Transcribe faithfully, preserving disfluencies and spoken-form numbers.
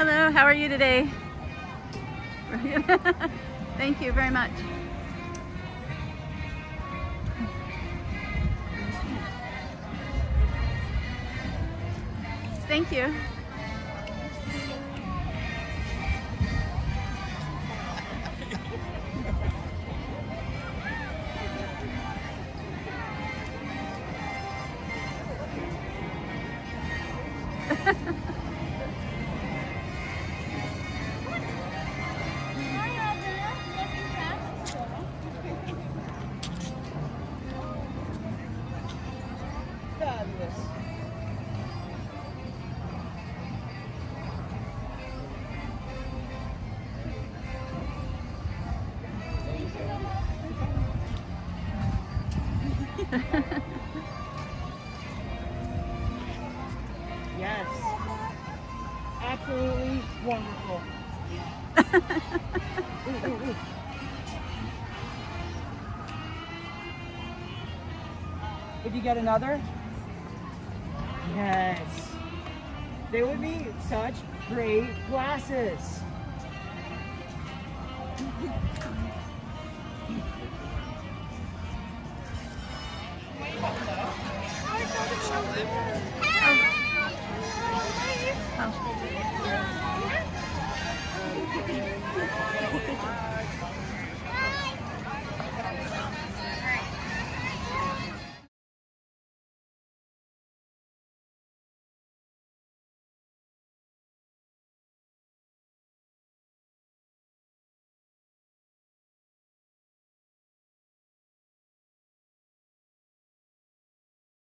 Hello, how are you today? Thank you very much. Thank you. Fabulous. Yes. Absolutely wonderful. Ooh, ooh, ooh. If you get another, yes. They would be such great glasses.